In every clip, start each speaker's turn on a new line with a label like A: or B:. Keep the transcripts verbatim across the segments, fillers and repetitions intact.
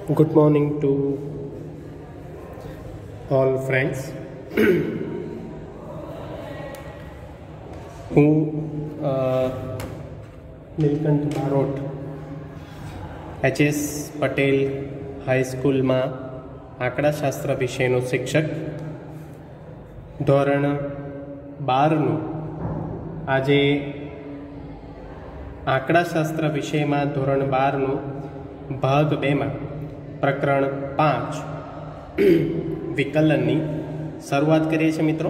A: Good morning to all friends. હું Neelkanth Barot H S Patel હાઈસ્કૂલમાં આંકડાશાસ્ત્ર વિષયનો શિક્ષક ધોરણ બારનું આજે આંકડાશાસ્ત્ર વિષયમાં ધોરણ બારનું ભાગ બેમાં પ્રકરણ પાંચ વિકલનની શરૂઆત કરીએ છીએ મિત્રો.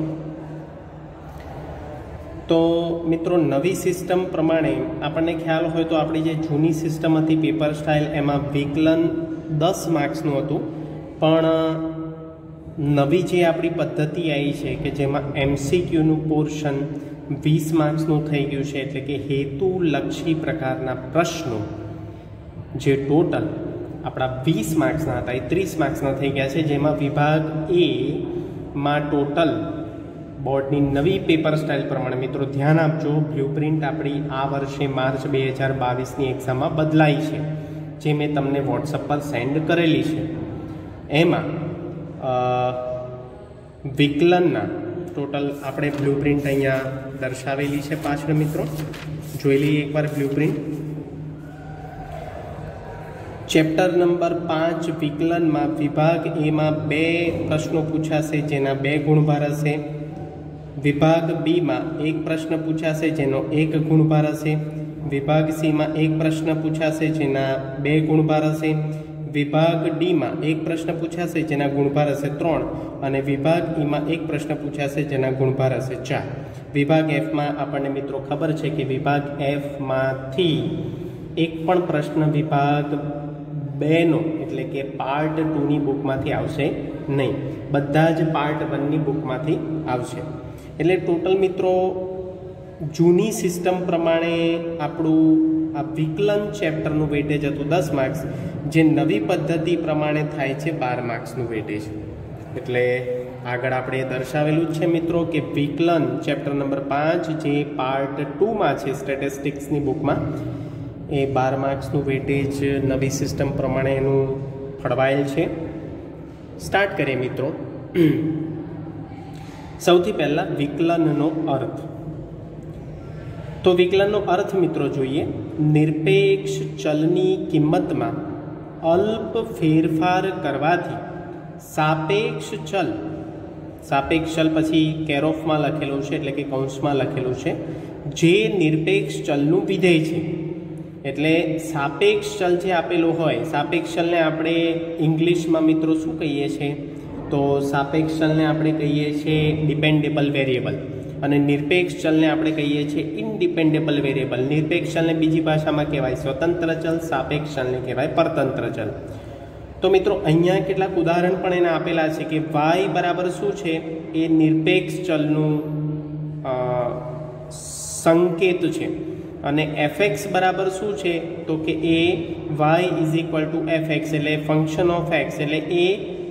A: તો મિત્રો નવી સિસ્ટમ પ્રમાણે આપણને ખ્યાલ હોય તો આપણી જે જૂની સિસ્ટમ હતી પેપર સ્ટાઇલ એમાં વિકલન દસ માર્ક્સનું હતું, પણ નવી જે આપણી પદ્ધતિ આવી છે કે જેમાં એમસીક્યુનું પોર્શન વીસ માર્ક્સનું થઈ ગયું છે, એટલે કે હેતુલક્ષી પ્રકારના પ્રશ્નો જે ટોટલ આપણા વીસ માર્ક્સના હતા એ ત્રીસ માર્ક્સના થઈ ગયા છે, જેમાં વિભાગ એ માં ટોટલ બોર્ડની નવી પેપર સ્ટાઇલ પ્રમાણે મિત્રો ધ્યાન આપજો, બ્લુપ્રિન્ટ આપણી આ વર્ષે માર્ચ બે હજાર બાવીસની એક્ઝામમાં બદલાઈ છે, જે મેં તમને વોટ્સઅપ પર સેન્ડ કરેલી છે. એમાં વિકલનના ટોટલ આપણે બ્લુપ્રિન્ટ અહીંયા દર્શાવેલી છે પાછળ મિત્રો, જોઈ લઈએ એકવાર બ્લુપ્રિન્ટ. ચેપ્ટર નંબર પાંચ વિકલનમાં વિભાગ એમાં બે પ્રશ્નો પૂછાશે જેના બે ગુણભાર હશે. વિભાગ બીમાં એક પ્રશ્ન પૂછાશે જેનો એક ગુણભાર હશે. વિભાગ સીમાં એક પ્રશ્ન પૂછાશે જેના બે ગુણભાર હશે. વિભાગ ડીમાં એક પ્રશ્ન પૂછાશે જેના ગુણભાર હશે ત્રણ, અને વિભાગ ઈમાં એક પ્રશ્ન પૂછાશે જેના ગુણભાર હશે ચાર. વિભાગ એફમાં આપણને મિત્રો ખબર છે કે વિભાગ એફમાંથી એક પણ પ્રશ્ન વિભાગ બેનો એટલે કે પાર્ટ ટુની બુકમાંથી આવશે નહીં, બધા જ પાર્ટ વનની બુકમાંથી આવશે. એટલે ટોટલ મિત્રો જૂની સિસ્ટમ પ્રમાણે આપણું આ વિકલન ચેપ્ટરનું વેટેજ હતું દસ માર્ક્સ, જે નવી પદ્ધતિ પ્રમાણે થાય છે બાર માર્ક્સનું વેટેજ. એટલે આગળ આપણે દર્શાવેલું જ છે મિત્રો કે વિકલન ચેપ્ટર નંબર પાંચ જે પાર્ટ ટુમાં છે સ્ટેટિસ્ટિક્સની બુકમાં, એ બાર માર્ક્સનું વેટેજ નવી સિસ્ટમ પ્રમાણે એનું ફળવાયેલ છે. સ્ટાર્ટ કરીએ મિત્રો. સૌથી પહેલાં વિકલનનો અર્થ. તો વિકલનનો અર્થ મિત્રો જોઈએ, નિરપેક્ષ ચલની કિંમતમાં અલ્પ ફેરફાર કરવાથી સાપેક્ષ ચલ, સાપેક્ષ ચલ પછી કેરોફમાં લખેલું છે એટલે કે કૌંસમાં લખેલું છે, જે નિરપેક્ષ ચલનું વિધેય છે. એટલે સાપેક્ષ ચલ જે આપેલું હોય, સાપેક્ષ ચલને આપણે ઇંગ્લિશમાં મિત્રો શું કહીએ છીએ, તો સાપેક્ષ ચલને આપણે કહીએ છીએ ડિપેન્ડેબલ વેરિયેબલ, અને નિરપેક્ષ ચલને આપણે કહીએ છીએ ઇનડિપેન્ડેબલ વેરિયેબલ. નિરપેક્ષ ચલને બીજી ભાષામાં કહેવાય સ્વતંત્ર ચલ, સાપેક્ષ ચલને કહેવાય પરતંત્ર ચલ. તો મિત્રો અહીંયા કેટલાક ઉદાહરણ પણ એના આપેલા છે કે વાય બરાબર શું છે, એ નિરપેક્ષ ચલનું સંકેત છે, અને એફએક્સ બરાબર શું છે, તો કે એ Y is equal to F X, એટલે ફંક્શન ઓફ એક્સ, એટલે એ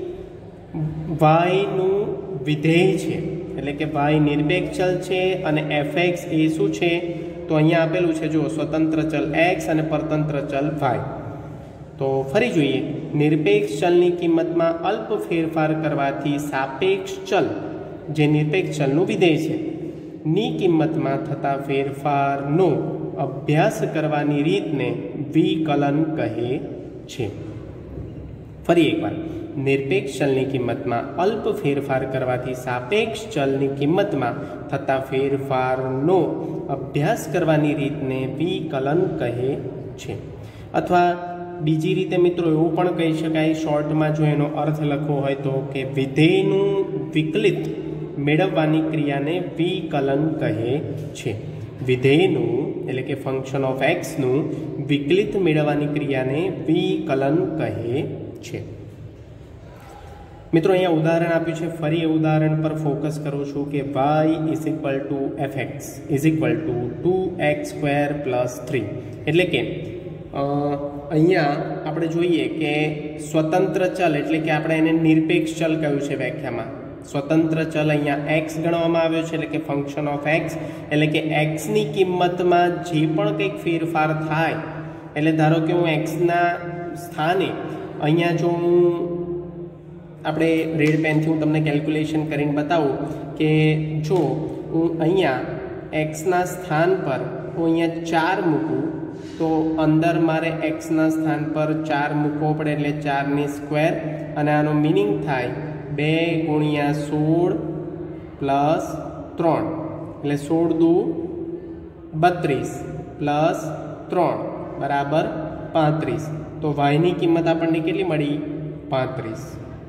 A: વાયનું વિધેય છે, એટલે કે વાય નિરપેક્ષ ચલ છે અને એફએક્સ એ શું છે, તો અહીંયા આપેલું છે જો સ્વતંત્ર ચલ એક્સ અને પરતંત્ર ચલ વાય. તો ફરી જોઈએ, નિરપેક્ષ ચલની કિંમતમાં અલ્પ ફેરફાર કરવાથી સાપેક્ષ ચલ જે નિરપેક્ષ ચલનું વિધેય છે ની કિંમતમાં થતા ફેરફારનો અભ્યાસ કરવાની રીતને વિકલન કહે છે. ફરી એકવાર, નિરપેક્ષ ચલની કિંમતમાં અલ્પ ફેરફાર કરવાથી સાપેક્ષ ચલની કિંમતમાં થતા ફેરફારનો અભ્યાસ કરવાની રીતને વિકલન કહે છે. અથવા બીજી રીતે મિત્રો એવું પણ કહી શકાય, શોર્ટમાં જો એનો અર્થ લખવો હોય તો કે વિધેયનું વિકલિત મેળવવાની ક્રિયાને વિકલન કહે છે. વિધેયનું એટલે કે ફંક્શન ઓફ એક્સનું વિકલિત મેળવવાની ક્રિયાને વિકલન કહે છે. મિત્રો અહીંયા ઉદાહરણ આપ્યું છે, ફરી એ ઉદાહરણ પર ફોકસ કરું છું કે Y is equal to F x is equal to two X square plus three. એટલે કે અહીંયા આપણે જોઈએ કે સ્વતંત્ર ચલ એટલે કે આપણે એને નિરપેક્ષ ચલ કહ્યું છે વ્યાખ્યામાં. સ્વતંત્ર ચલ અહીંયા એક્સ ગણવામાં આવ્યો છે, એટલે કે ફંક્શન ઓફ એક્સ, એટલે કે એક્સની કિંમતમાં જે પણ કંઈક ફેરફાર થાય એટલે ધારો કે હું એક્સના સ્થાને અહીંયા જો હું આપણે રેડ પેનથી હું તમને કેલ્ક્યુલેશન કરીને બતાવું કે જો હું અહીંયા એક્સના સ્થાન પર હું અહીંયા ચાર મૂકું તો અંદર મારે એક્સના સ્થાન પર ચાર મૂકવો પડે એટલે ચારની સ્ક્વેર અને આનો મિનિંગ થાય બે ગુણ્યા સોળ પ્લસ ત્રણ એટલે સોળ દુ બત્રીસ પ્લસ ત્રણ બરાબર પાંત્રીસ. તો વાયની કિંમત આપણને કેટલી મળી? પાંત્રીસ.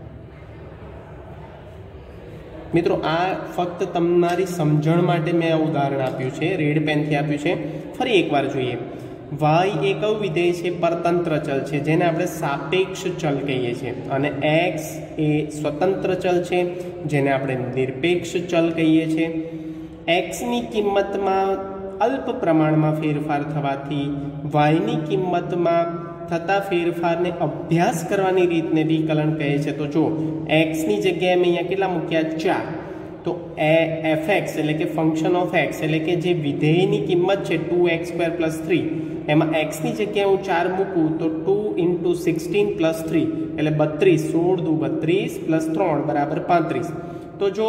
A: મિત્રો આ ફક્ત તમારી સમજણ માટે મેં આ ઉદાહરણ આપ્યું છે, રેડ પેનથી આપ્યું છે. ફરી એકવાર જોઈએ. વાય એ કયું વિધેય છે? પરતંત્ર ચલ છે, જેને આપણે સાપેક્ષ ચલ કહીએ છીએ. અને એક્સ એ સ્વતંત્ર ચલ છે, જેને આપણે નિરપેક્ષ ચલ કહીએ છીએ. એક્સની કિંમતમાં અલ્પ પ્રમાણમાં ફેરફાર થવાથી વાયની કિંમતમાં થતા ફેરફારને અભ્યાસ કરવાની રીતને વિકલન કહે છે. તો જો એક્સની જગ્યાએ મેં અહીંયા કેટલા મૂક્યા? ચાર. તો એ એફ એક્સ એટલે કે ફંક્શન ઓફ એક્સ એટલે કે જે વિધેયની કિંમત છે two X square plus three, એમાં એક્સની જગ્યાએ હું ચાર મૂકું તો two into sixteen plus three એટલે બત્રીસ. સોળ દુ બત્રીસ પ્લસ ત્રણ બરાબર પાંત્રીસ. તો જો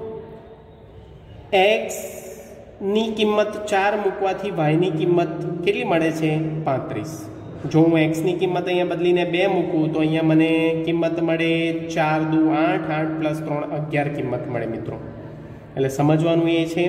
A: એક્સની કિંમત ચાર મૂકવાથી વાયની કિંમત કેટલી મળે છે? પાંત્રીસ. જો હું એક્સની કિંમત અહીંયા બદલીને બે મૂકું તો અહીંયા મને કિંમત મળે ચાર દુ આઠ, આઠ પ્લસ ત્રણ અગિયાર કિંમત મળે મિત્રો. એટલે સમજવાનું એ છે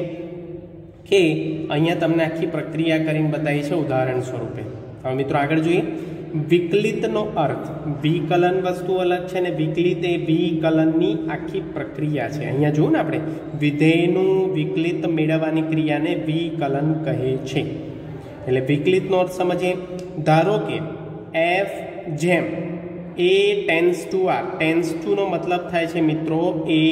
A: કે અહીંયા તમને આખી પ્રક્રિયા કરીને બતાવી છે ઉદાહરણ સ્વરૂપે. હવે મિત્રો આગળ જોઈએ. વિકલિતનો અર્થ, વિકલન વસ્તુ અલગ છે ને વિકલિત એ વિકલનની આખી પ્રક્રિયા છે. અહીંયા જુઓ ને આપણે વિધેયનું વિકલિત મેળવવાની ક્રિયાને વિકલન કહે છે. એટલે વિકલિતનો અર્થ સમજીએ. ધારો કે એફ જેમ a tends to r, tends ટુનો મતલબ થાય છે મિત્રો એ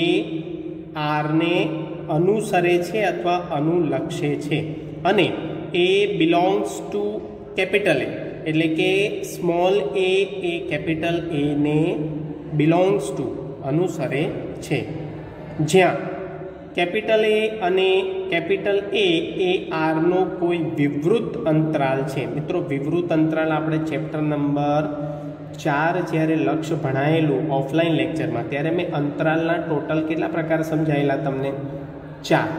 A: આરને અનુસરે છે અથવા અનુલક્ષે છે, અને a belongs to capital A એટલે કે સ્મોલ એ એ કેપિટલ એને બિલોંગ્સ ટુ અનુસરે છે. જ્યાં કેપિટલ એ અને કેપિટલ એ એ આરનો કોઈ વિવૃત અંતરાલ છે. મિત્રો વિવૃત અંતરાલ આપણે ચેપ્ટર નંબર ચાર જ્યારે લક્ષ્ય ભણાયેલું ઓફલાઈન લેક્ચરમાં ત્યારે મેં અંતરાલના ટોટલ કેટલા પ્રકાર સમજાયેલા તમને? ચાર.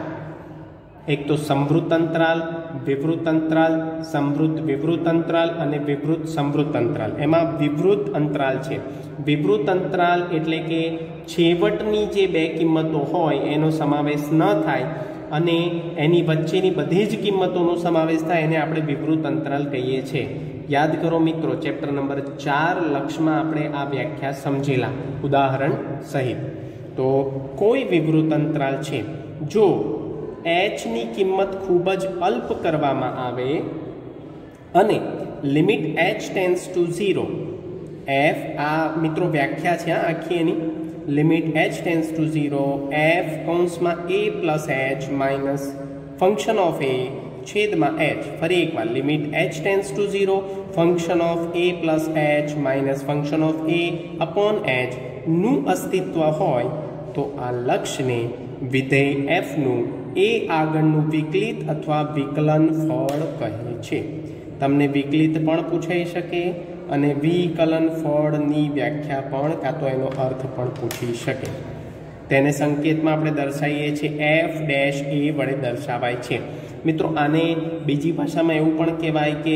A: એક તો સંવૃત અંતરાલ, વિવૃત અંતરાલ, સંવૃત વિવૃત અંતરાલ અને વિવૃત સંવૃત અંતરાલ. એમાં વિવૃત અંતરાલ છે. વિવૃત અંતરાલ એટલે કે છેવટની જે બે કિંમતો હોય એનો સમાવેશ ન થાય અને એની વચ્ચેની બધી જ કિંમતોનો સમાવેશ થાય એને આપણે વિવૃત અંતરાલ કહીએ છીએ. યાદ કરો મિત્રો, ચેપ્ટર નંબર ચાર લક્ષમાં આપણે આ વ્યાખ્યા સમજેલા ઉદાહરણ સહિત. તો કોઈ વિવૃત અંતરાલ છે જો એચની કિંમત ખૂબ જ અલ્પ કરવામાં આવે અને limit h tends to zero, f આ મિત્રો વ્યાખ્યા છે આ આખી એની, limit h tends to zero, f કૌંસમાં a plus h minus function of a છેદમાં એચ. ફરી એકવાર limit h tends to zero, function of a plus h minus function of a upon h નું અસ્તિત્વ હોય તો આ લક્ષને વિધેય એફનું એ આગળનું વિકલિત અથવા વિકલન ફળ કહે છે. તમને વિકલિત પણ પૂછાઈ શકે અને વિકલન ફળની વ્યાખ્યા પણ કાં તો એનો અર્થ પણ પૂછી શકે. તેને સંકેતમાં આપણે દર્શાવીએ છીએ એફ ડેશ એ વડે દર્શાવાય છે. મિત્રો આને બીજી ભાષામાં એવું પણ કહેવાય કે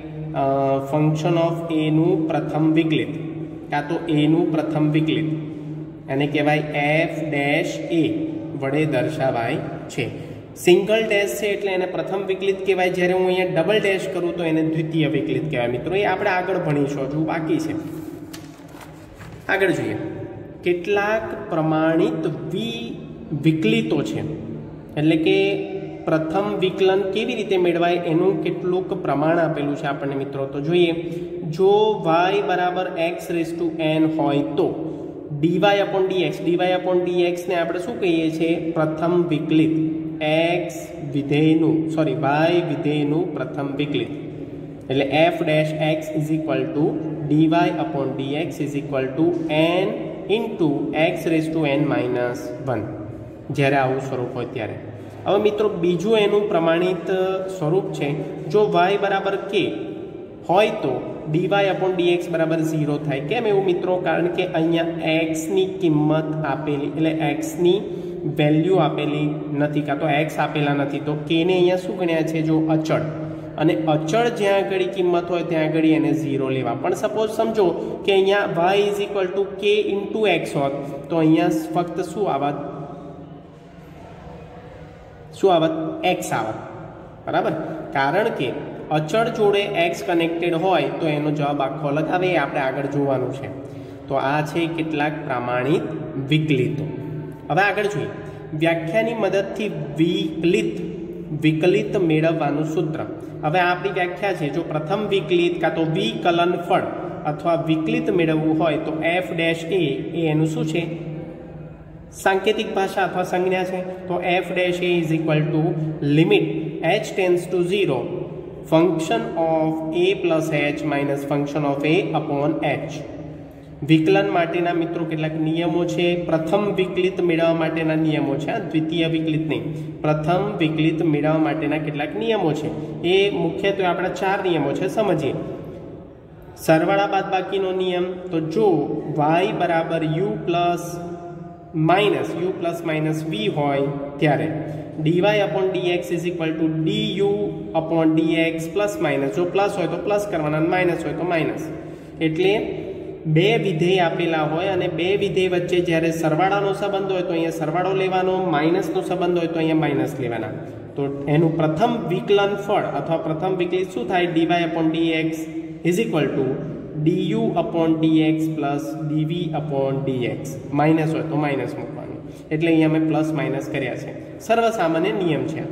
A: ફંક્શન ઓફ એનું પ્રથમ વિકલિત કાં તો એનું પ્રથમ વિકલિત, એને કહેવાય એફ ડેશ એ વડે દર્શાવાય છે. સિંગલ ડેશ છે એટલે એને પ્રથમ વિકલિત કહેવાય, જ્યારે હું અહીંયા ડબલ ડેશ કરું તો એને દ્વિતીય વિકલિત કહેવાય. મિત્રો એ આપણે આગળ ભણીશું, હજુ બાકી છે. આગળ જોઈએ. કેટલાક પ્રમાણિત વિ વિકલિતો છે એટલે કે પ્રથમ વિકલન કેવી રીતે મેળવાય એનું કેટલુંક પ્રમાણ આપેલું છે આપણને મિત્રો. તો જોઈએ, જો વાય બરાબર એક્સ રેસ ટુ એન હોય તો dy upon dx, dy upon ડીએક્સને આપણે શું કહીએ છીએ? પ્રથમ વિકલિત. એક્સ વિધેયનું સોરી વાય વિધેયનું પ્રથમ વિકલિત એટલે f dash x is equal to dy upon dx is equal to n into x raise to n minus one, જ્યારે આવું સ્વરૂપ હોય ત્યારે. હવે મિત્રો બીજું એનું પ્રમાણિત સ્વરૂપ છે, જો વાય બરાબર કે હોય તો ડીવાય અપોન ડીએક્સ બરાબર ઝીરો થાય. કેમ એવું મિત્રો? કારણ કે અહીંયા એક્સની કિંમત આપેલી એટલે એક્સની વેલ્યુ આપેલી નથી, કાં તો એક્સ આપેલા નથી. તો કેને અહીંયા શું ગણ્યા છે? જો અચળ, અને અચળ જ્યાં આગળ કિંમત હોય ત્યાં આગળ એને ઝીરો લેવા. પણ સપોઝ સમજો કે અહીંયા y is equal to k into x હોત તો અહીંયા ફક્ત શું આવત? શું આવત? એક્સ આવત. બરાબર? કારણ કે અચળ જોડે એક્સ કનેક્ટેડ હોય તો એનો જવાબ આખો અલગ આવે. એ આપણે આગળ જોવાનું છે. તો આ છે કેટલાક પ્રમાણિત વિકલિતો. હવે આગળ જોઈએ. વ્યાખ્યાની મદદથી વિકલિત વિકલિત મેળવવાનું સૂત્ર. હવે આપણી વ્યાખ્યા છે, જો પ્રથમ વિકલિત કાં તો વિકલન ફળ અથવા વિકલિત મેળવવું હોય તો એફ ડેશ એ એનું શું છે? સાંકેતિક ભાષા અથવા સંજ્ઞા છે. તો f dash a is equal to limit h tends to zero function of a plus h minus function of a upon h. વિકલન માટેના મિત્રો કેટલાક નિયમો છે. પ્રથમ વિકલિત મેળવવા માટેના નિયમો છે, દ્વિતીય વિકલિત નહીં. પ્રથમ વિકલિત મેળવવા માટેના કેટલાક નિયમો છે. એ મુખ્યત્વે આપણા ચાર નિયમો છે, સમજીએ. સરવાળા બાદબાકીનો નિયમ. તો જો વાય બરાબર u plus minus u plus minus v હોય ત્યારે dy upon dx is equal to d u upon dx plus minus. જો પ્લસ હોય તો પ્લસ કરવાના, માઇનસ હોય તો માઇનસ. એટલે બે વિધેય આપેલા હોય અને બે વિધેય વચ્ચે જ્યારે સરવાળાનો સંબંધ હોય તો અહીંયા સરવાળો લેવાનો, માઇનસનો સંબંધ હોય તો અહીંયા માઇનસ લેવાના. તો એનું પ્રથમ વિકલન ફળ અથવા પ્રથમ વિકલિત શું થાય? Dy upon dx is equal to du upon dx plus dv upon dx. Minus હોય તો માઇનસ મૂકવાનું. એટલે અહીંયા અમે પ્લસ માઇનસ કર્યા છે. સર્વસામાન્ય નિયમ છે.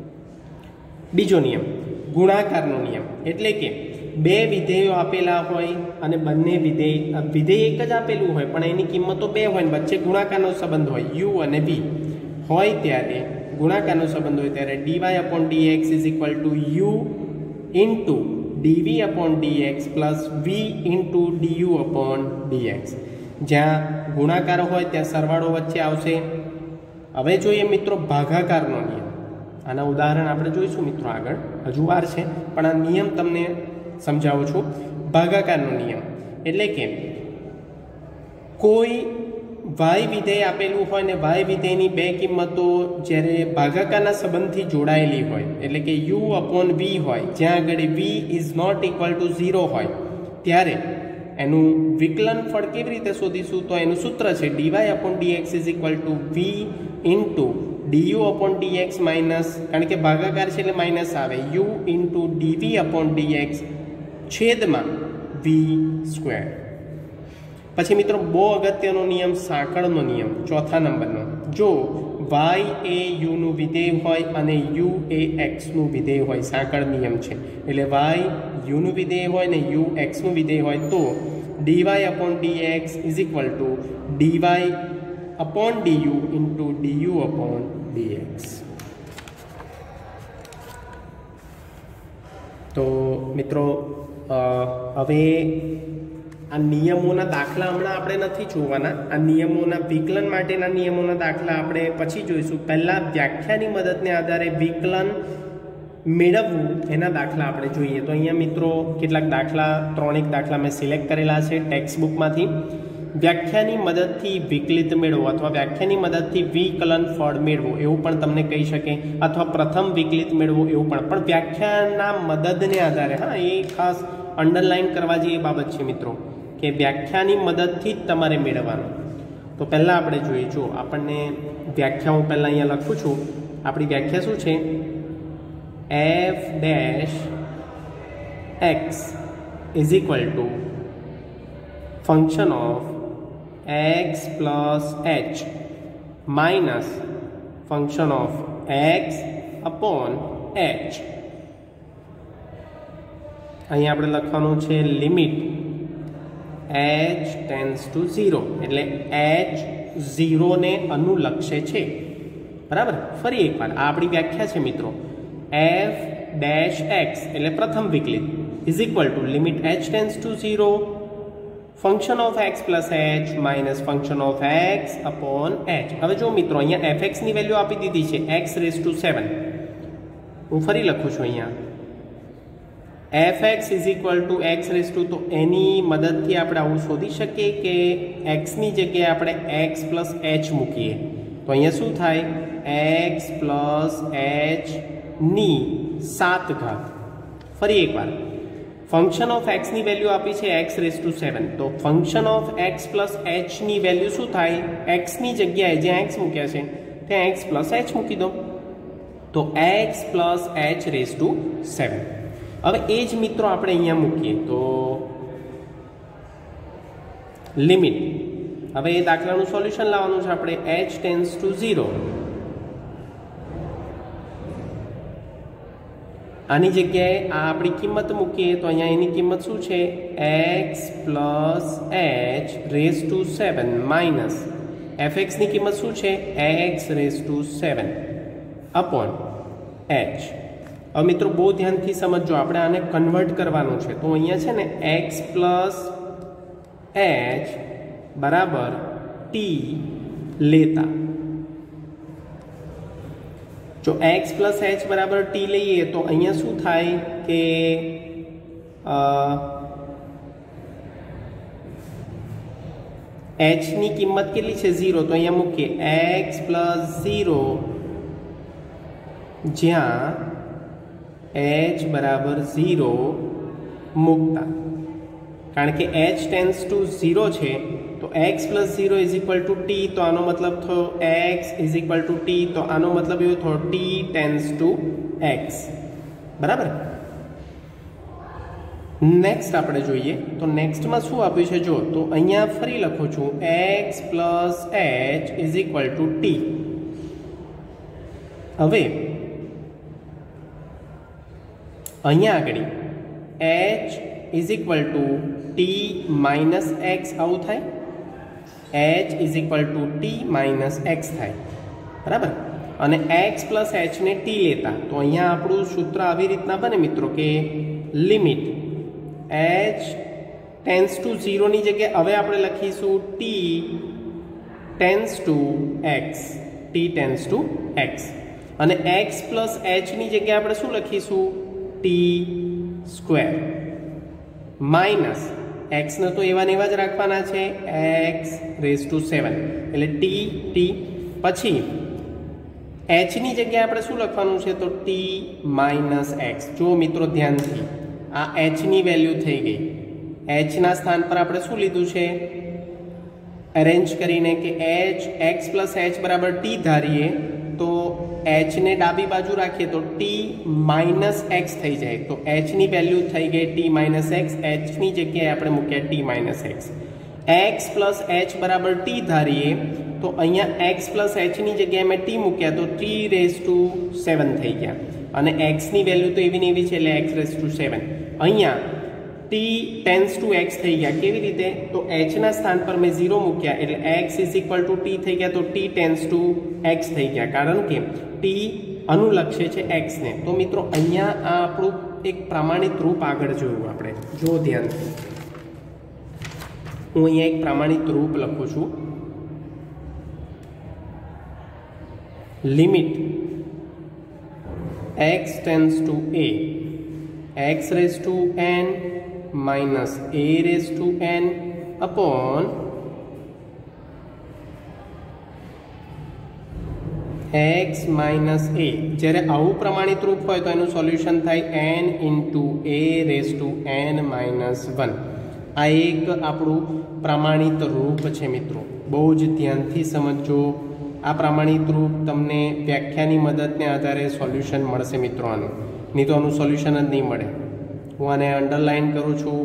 A: બીજો નિયમ ગુણાકારનો નિયમ. એટલે કે બે વિધેયો આપેલા હોય અને બંને વિધેય વિધેય એક જ આપેલું હોય પણ એની કિંમતો બે હોય, વચ્ચે ગુણાકારનો સંબંધ હોય યુ અને વી હોય ત્યારે ગુણાકારનો સંબંધ હોય ત્યારે dy upon dx is equal to u into dv upon dx plus v into du upon dx. જ્યાં ગુણાકાર હોય ત્યાં સરવાળો વચ્ચે આવશે. હવે જોઈએ મિત્રો ભાગાકારનો નિયમ. આના ઉદાહરણ આપણે જોઈશું મિત્રો આગળ, હજુ વાર છે પણ આ નિયમ તમને સમજાવું છું. ભાગાકારનો નિયમ એટલે કે કોઈ વાય વિધેય આપેલું હોય ને વાય વિધેયની બે કિંમતો જ્યારે ભાગાકારના સંબંધથી જોડાયેલી હોય, એટલે કે યુ અપોન વી હોય, જ્યાં આગળ v is not equal to zero હોય ત્યારે એનું વિકલન ફળ કેવી રીતે શોધીશું? તો એનું સૂત્ર છે dy upon dx is equal to v into du upon dx minus, કારણ કે ભાગાકાર છે એટલે માઇનસ આવે, u into dv upon dx છેદમાં વી સ્ક્વેર. પછી મિત્રો બહુ અગત્યનો નિયમ સાંકળનો નિયમ, ચોથા નંબરનો. જો વાય એ યુનું વિધેય હોય અને યુ એ એક્સનું વિધેય હોય, સાંકળ નિયમ છે. એટલે વાય યુનું વિધેય હોય ને યુ એક્સનું વિધેય હોય તો dy upon dx is equal to dy upon du into du upon dx. તો મિત્રો હવે આ નિયમોના દાખલા હમણાં આપણે નથી જોવાના. આ નિયમોના વિકલન માટેના નિયમોના દાખલા આપણે પછી જોઈશું. પહેલાં વ્યાખ્યાની મદદને આધારે વિકલન મેળવવું એના દાખલા આપણે જોઈએ. તો અહીંયા મિત્રો કેટલાક દાખલા, ત્રણેક દાખલા મેં સિલેક્ટ કરેલા છે ટેક્સ્ટ બુકમાંથી. વ્યાખ્યાની મદદથી વિકલિત મેળવો અથવા વ્યાખ્યાની મદદથી વિકલન ફળ મેળવો એવું પણ તમને કહી શકે, અથવા પ્રથમ વિકલિત મેળવો એવું પણ. પણ વ્યાખ્યાના મદદને આધારે, હા એ ખાસ અંડરલાઇન કરવા જેવી બાબત છે મિત્રો, કે વ્યાખ્યાની મદદથી જ તમારે મેળવવાનું. તો પહેલાં આપણે જોઈએ, જો આપણને વ્યાખ્યા હું પહેલાં અહીંયા લખું છું. આપણી વ્યાખ્યા શું છે? F dash x is equal to function of x plus h minus function of x upon h. અહીંયા આપણે લખવાનું છે limit h tends to zero, એટલે એચ ઝીરોને અનુલક્ષે છે. બરાબર? ફરી એકવાર આ આપણી વ્યાખ્યા છે મિત્રો. એફ ડેશ એક્સ એટલે પ્રથમ વિકલિત is equal to limit h tends to zero function of x plus h minus function of x upon h. હવે જો મિત્રો અહીંયા એફ એક્સની વેલ્યુ આપી દીધી છે એક્સ રેઝ ટુ સેવન. હું ફરી લખું છું અહીંયા f x is equal to x raise to, તો એની મદદથી આપણે આવું શોધી શકીએ કે એક્સની જગ્યાએ આપણે એક્સ પ્લસ એચ મૂકીએ તો અહીંયા શું થાય? એક્સ પ્લસ એચની સાત ઘાત. ફરી એકવાર, ફંક્શન ઓફ એક્સની વેલ્યુ આપી છે એક્સ રેસ ટુ સેવન, તો ફંક્શન ઓફ એક્સ પ્લસ એચની વેલ્યુ શું થાય? એક્સની જગ્યાએ જ્યાં એક્સ મૂક્યા છે ત્યાં એક્સ પ્લસ એચ મૂકી દો, તો x plus h raise to seven. હવે એ જ મિત્રો આપણે અહીંયા મૂકીએ તો લિમિટ, હવે એ દાખલાનું સોલ્યુશન લાવવાનું છે આપણે. એચ ટેન્સ ટુ ઝીરો, આની જગ્યાએ આ આપણી કિંમત મૂકીએ તો અહીંયા એની કિંમત શું છે? X plus h raise to seven minus f એક્સની કિંમત શું છે? X raise to seven upon h. હવે મિત્રો બહુ ધ્યાનથી સમજો, આપણે આને કન્વર્ટ કરવાનું છે તો અહીંયા છે ને એક્સ પ્લસ એચ બરાબર ટી લેતા, જો એક્સ પ્લસ એચ બરાબર ટી લઈએ તો અહીંયા શું થાય કે એચની કિંમત કેટલી છે? ઝીરો, તો અહીંયા મૂકીએ એક્સ પ્લસ ઝીરો જ્યાં એચ બરાબર ઝીરો મૂકતા, કારણ કે એચ ટેન્સ ટુ ઝીરો છે તો x plus zero is equal to t, તો આનો મતલબ થયો x is equal to t, તો આનો મતલબ એવો થયો ટી ટેન્સ ટુ એક્સ. બરાબર. નેક્સ્ટ આપણે જોઈએ તો નેક્સ્ટમાં શું આપ્યું છે જો, તો અહીંયા ફરી લખું છું x plus h is equal to t. હવે અહીંયા આગળ h is equal to t minus x આવું થાય, h is equal to t minus x થાય. બરાબર. અને એક્સ પ્લસ એચને ટી લેતા તો અહીંયા આપણું સૂત્ર આવી રીતના બને મિત્રો કે લિમિટ એચ ટેન્સ ટુ ઝીરોની જગ્યાએ હવે આપણે લખીશું t tends to x, t tends to x. અને એક્સ પ્લસ એચની જગ્યાએ આપણે શું લખીશું? ટી સ્ક્વેર માઇનસ એક્સને તો એવા ને એવા જ રાખવાના છે, એક્સ રેસ ટુ સેવન, એટલે ટી ટી. પછી એચની જગ્યાએ આપણે શું લખવાનું છે? તો ટી માઇનસ એક્સ. જો મિત્રો ધ્યાનથી, આ એચની વેલ્યુ થઈ ગઈ, એચના સ્થાન પર આપણે શું લીધું છે? અરેન્જ કરીને કે એચ એક્સ પ્લસ એચ બરાબર ટી ધારીએ તો એચને ડાબી બાજુ રાખીએ તો ટી માઇનસ એક્સ થઈ જાય, તો એચની વેલ્યુ થઈ ગઈ ટી માઇનસ એક્સ, એચની જગ્યાએ આપણે મૂક્યા t minus x. X plus h બરાબર ટી ધારીએ તો અહીંયા એક્સ પ્લસ એચની જગ્યાએ મેં ટી મૂક્યા તો ટી રેસ ટુ સેવન થઈ ગયા, અને એક્સની વેલ્યુ તો એવી ને એવી છે એટલે એક્સ રેસ ટુ સેવન. અહીંયા ટી ટેન્સ ટુ એક્સ થઈ ગયા. કેવી રીતે? તો એચના સ્થાન પર મેં ઝીરો મૂક્યા એટલે x is equal to t થઈ ગયા, તો ટી ટેન્સ ટુ એક્સ થઈ ગયા, કારણ કે ટી અનુલક્ષે છે એક્સને. તો મિત્રો અહીંયા આ આપણું એક પ્રમાણિત રૂપ આગળ જોયું આપણે. જો ધ્યાનથી હું અહીંયા એક પ્રમાણિત રૂપ લખું છું. Limit x tends to a, x raise to n minus a raise to n upon x minus a. જ્યારે આવું પ્રમાણિત રૂપ હોય તો એનું સોલ્યુશન થાય n into a raise to n minus one. આ એક આપણું પ્રમાણિત રૂપ છે મિત્રો, બહુ જ ધ્યાનથી સમજો. આ પ્રમાણિત રૂપ તમને વ્યાખ્યાની મદદને આધારે સોલ્યુશન મળશે મિત્રો આનું, નહીં તો આનું સોલ્યુશન જ નહીં મળે. હું આને અંડરલાઇન કરું છું.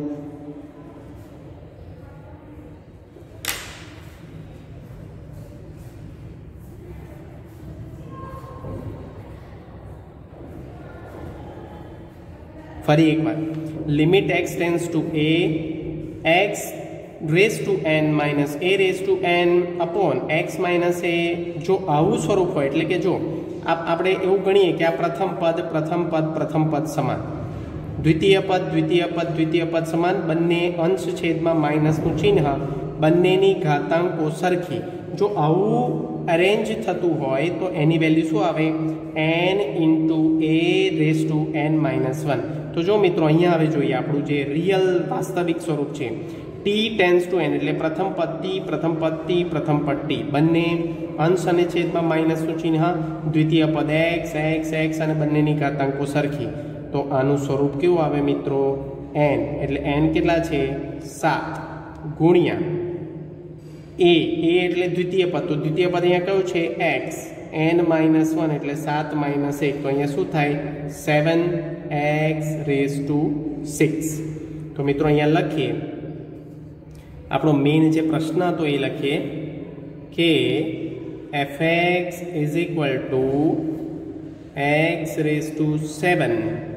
A: ફરી એકવાર, limit x tends to a, x raise to n minus a raise to n upon x minus a. જો આવું સ્વરૂપ હોય એટલે કે જો આપણે એવું ગણીએ કે આ પ્રથમ પદ પ્રથમ પદ પ્રથમ પદ સમાન, દ્વિતીય પદ દ્વિતીય પદ દ્વિતીય પદ સમાન, બંને અંશ છેદમાં માઇનસનું ચિહ્ન, બંનેની ઘાતાંકો સરખી. જો આવું અરેન્જ થતું હોય તો એની વેલ્યુ શું આવે? N into a raise to n minus one. तो जो मित्रों अहींया हवे जोईए आपणुं जे रियल वास्तविक स्वरूप छे टी टेन्स टू एन एटले प्रथम पद टी प्रथम पद टी प्रथम पद टी बंने अंश अने छेदमां माइनसनुं चिन्ह द्वितीय पद एक्स एक्स एक्स अने बंनेनी घातांको सरखी तो आनुं स्वरूप केवुं आवे मित्रों एन एटले एन केटला छे सात गुणिया ए ए एटले द्वितीय पद तो द्वितीय पद अहींया कयुं छे एक्स एन माइनस वन एटले सात माइनस एक तो अहींया शुं थाय seven x raise to six. तो मित्रों अहींया लखीए આપણો મેઇન જે પ્રશ્ન હતો એ લખીએ કે f x is equal to x raise to seven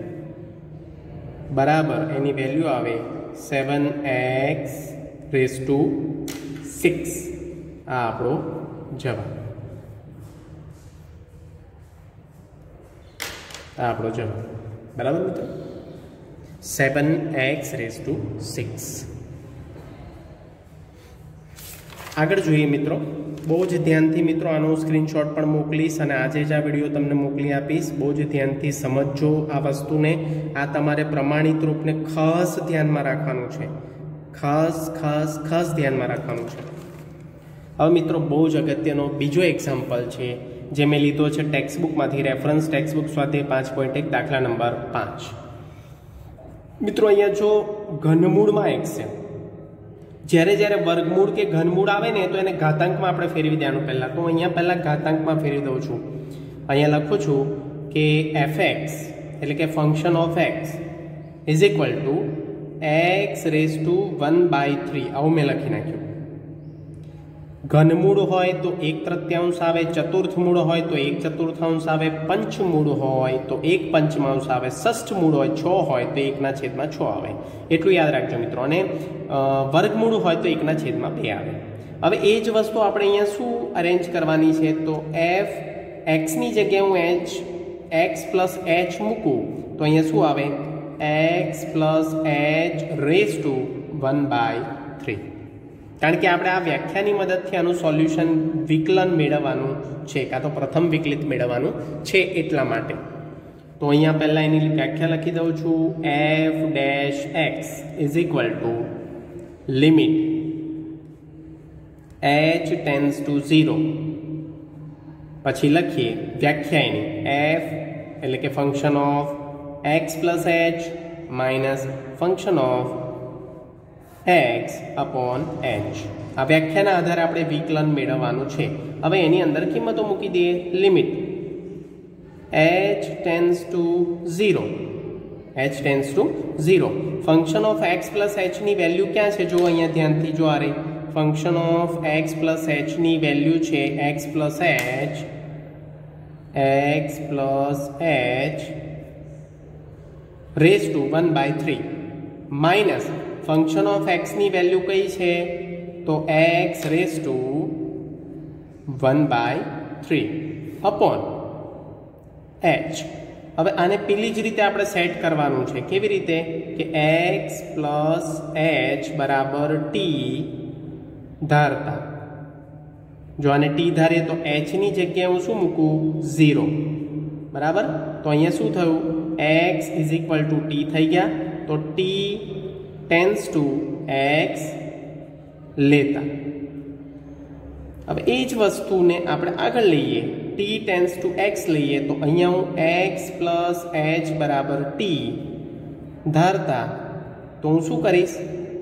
A: બરાબર એની વેલ્યુ આવે seven x raise to six આ આપણો જવાબ આ આપણો જવાબ બરાબર મિત્રો seven x raise to six. આગળ જોઈએ મિત્રો બહુ જ ધ્યાનથી મિત્રો આનો સ્ક્રીનશોટ પણ મોકલીશ અને આજે જ આ વિડીયો તમને મોકલી આપીશ બહુ જ ધ્યાનથી સમજજો આ વસ્તુને આ તમારે પ્રમાણિત રૂપને ખાસ ધ્યાનમાં રાખવાનું છે ખાસ ખાસ ખાસ ધ્યાનમાં રાખવાનું છે। હવે મિત્રો બહુ જ અગત્યનો બીજો એક્ઝામ્પલ છે જે મેં લીધો છે ટેક્સ્ટબુકમાંથી રેફરન્સ ટેક્સ્ટબુક સ્વાધ્યાય પાંચ પોઈન્ટ એક દાખલા નંબર પાંચ। મિત્રો અહીંયા જો ઘનમૂળમાં એક્સ છે જ્યારે જ્યારે વર્ગમૂળ કે ઘનમૂળ આવે ને તો એને ઘાતાંકમાં આપણે ફેરવી દેવાનું પહેલાં તો અહીંયા પહેલાં ઘાતાંકમાં ફેરવી દઉં છું અહીંયા લખું છું કે એફ એક્સ એટલે કે function of x is equal to x raise to one by three આવું મેં લખી નાખ્યું। ઘનમૂળ હોય તો એક તૃતીયાંશ આવે ચતુર્થ મૂળ હોય તો એક ચતુર્થાંશ આવે પંચમૂળ હોય તો એક પંચમાંશ આવે ષષ્ઠ મૂળ હોય છ હોય તો એકના છેદમાં છ આવે એટલું યાદ રાખજો મિત્રો અને વર્ગમૂળ હોય તો એકના છેદમાં બે આવે। હવે એ જ વસ્તુ આપણે અહીંયા શું અરેન્જ કરવાની છે તો એફ એક્સની જગ્યાએ હું એચ એક્સ પ્લસ એચ મૂકું તો અહીંયા શું આવે x plus h raise to one by three કારણ કે આપણે આ વ્યાખ્યાની મદદથી આનું સોલ્યુશન વિકલન મેળવવાનું છે કાં તો પ્રથમ વિકલિત મેળવવાનું છે એટલા માટે તો અહીંયા પહેલાં એની વ્યાખ્યા લખી દઉં છું f dash x is equal to limit h tends to zero પછી લખીએ વ્યાખ્યા એની એફ એટલે કે function of x plus h minus function of x upon h आ व्याख्याना आधारे आपणे विकलन मेळववानुं छे। हवे एनी अंदर किंमतो मूकी दीए limit h tends to zero h tends to zero function of x plus h नी वेल्यू क्या है जो अहींया ध्यानथी जो आ रही function of x plus h नी वेल्यू है x plus h x plus h raise to one by three minus function of x नी वेल्यू कई है तो x raise to one by three upon h. હવે આને પેલી જ રીતે આપણે સેટ કરવાનું છે કેવી રીતે કે x પ્લસ h બરાબર t ધારતા જો આને t ધારીએ તો h ની જગ્યાએ હું શું મૂકું ઝીરો બરાબર તો અહીંયા શું થયું x is equal to t થઈ ગયા તો t टेन्स टू एक्स लेता अब ए ज वस्तु ने आपणे आगळ लईए टी टेन्स टू एक्स लईए तो अहींया हूँ एक्स प्लस एच बराबर टी धारता तो हूँ शुं करीश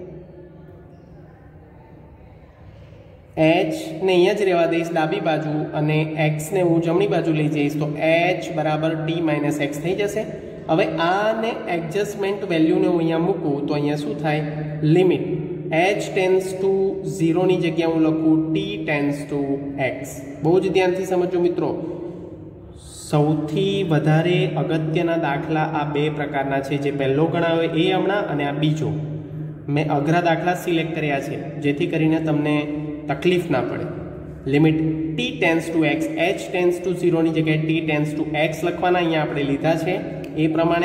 A: एच ने अहींया ज रहेवा दईश डाबी बाजू अने एक्स ने हूँ जमणी बाजू लई जईश तो एच बराबर टी माइनस एक्स थई जशे। હવે આને એડજસ્ટમેન્ટ વેલ્યુને હું અહીંયા મૂકું તો અહીંયા શું થાય લિમિટ એચ ટેન્સ ટુ ઝીરોની જગ્યાએ હું લખું ટી ટેન્સ ટુ એક્સ। બહુ જ ધ્યાનથી સમજો મિત્રો સૌથી વધારે અગત્યના દાખલા આ બે પ્રકારના છે જે પહેલો ગણાયો એ હમણાં અને આ બીજો મેં અઘરા દાખલા સિલેક્ટ કર્યા છે જેથી કરીને તમને તકલીફ ના પડે। Limit t tends to x h tends to ઝીરોની જગ્યાએ ટી ટેન્સ ટુ એક્સ લખવાના અહીંયા આપણે લીધા છે ए प्रमाणे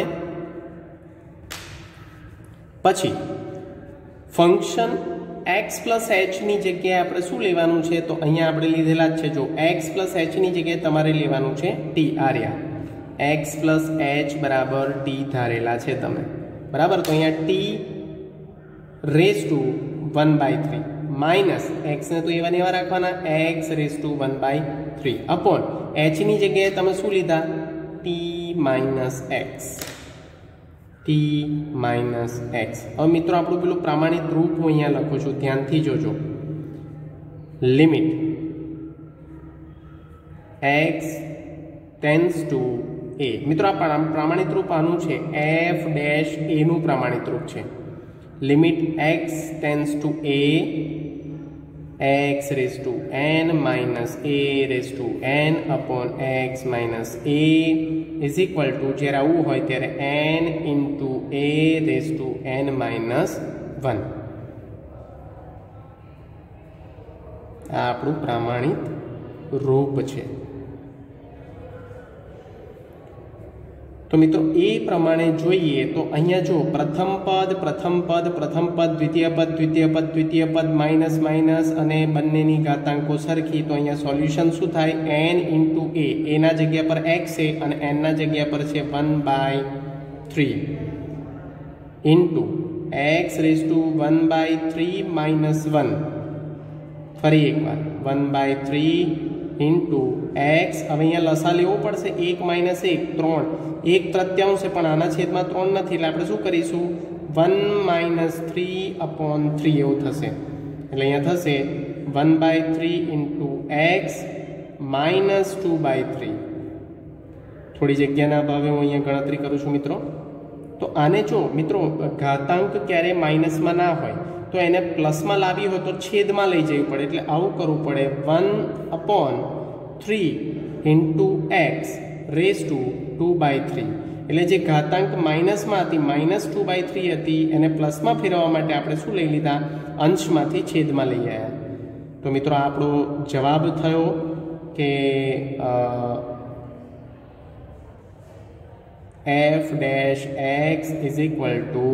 A: पछी फंक्शन एक्स प्लस एच नी जग्याए आपणे शुं लेवानुं छे तो अहींया आपणे लीधेला ज छे जो एक्स प्लस एच नी जग्याए तमारे लेवानुं छे टी आर्या एक्स प्लस एच बराबर टी धारेला है तमे बराबर। तो अहींया t raise to one by three minus x ने तो एवा ने एवा राखवाना x raise to one by three upon h नी जगह तमे शुं लीधा t minus x t minus x. हवे मित्रों आपणुं पेलुं प्रामाणिक रूप हुं अहींया लखुं छुं, ध्यानथी जोजो। Limit x tends to a. मित्रों आ प्रामाणिक रूप आनुं छे एफ डैश ए नुं प्रामाणिक रूप छे। Limit x tends to a x raise to n minus a raise to n upon x minus a is equal to જ્યારે આવું હોય ત્યારે n into a raise to n minus one. આ આપણું પ્રામાણિક रूप છે। तो मित्रों ए प्रमाणे जोईए तो अहींया जो प्रथम पद प्रथम पद प्रथम पद द्वितीय पद द्वितीय पद द्वितीय पद माइनस माइनस अने बंनेनी घातांको सरखी। तो अहींया सोल्यूशन शुं थाय एन इंटू ए ए ना जग्या पर एक्स है अने एन ना जग्या पर छे one by three into x raise to one by three minus one फरी एक बार one by three into x. हवे अहींया लसा लेवो पड़शे एक माइनस एक त्रण एक तृतीयांश है पण आना छेदमां त्रण नथी એટલે આપણે શું કરીશું one minus three upon three એવું થશે। એટલે અહીંયા થશે one by three into x minus two by three. थोड़ी जग्याना अभावे હું અહીંયા ગણતરી કરું છું મિત્રો। તો આને જો મિત્રો ઘાતાંક ક્યારે માઇનસમાં ના હોય तो એને પ્લસમાં લાવી હોય તો છેદમાં લઈ જવું પડે એટલે આવું કરવું પડે one upon three into x raise to two by three. એટલે જે ઘાતાંક માઇનસમાં હતી માઇનસ ટુ બાય થ્રી હતી એને પ્લસમાં ફેરવવા માટે આપણે શું લઈ લીધા અંશમાંથી છેદમાં લઈ આવ્યા। તો મિત્રો આપણો જવાબ થયો કે f dash x is equal to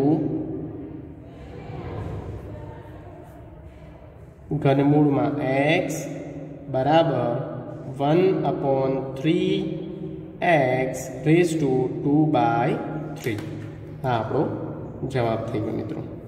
A: घनमूळ में एक्स बराबर one upon three x raise to two by three. हाँ आपणो जवाब थई गयो मित्रों।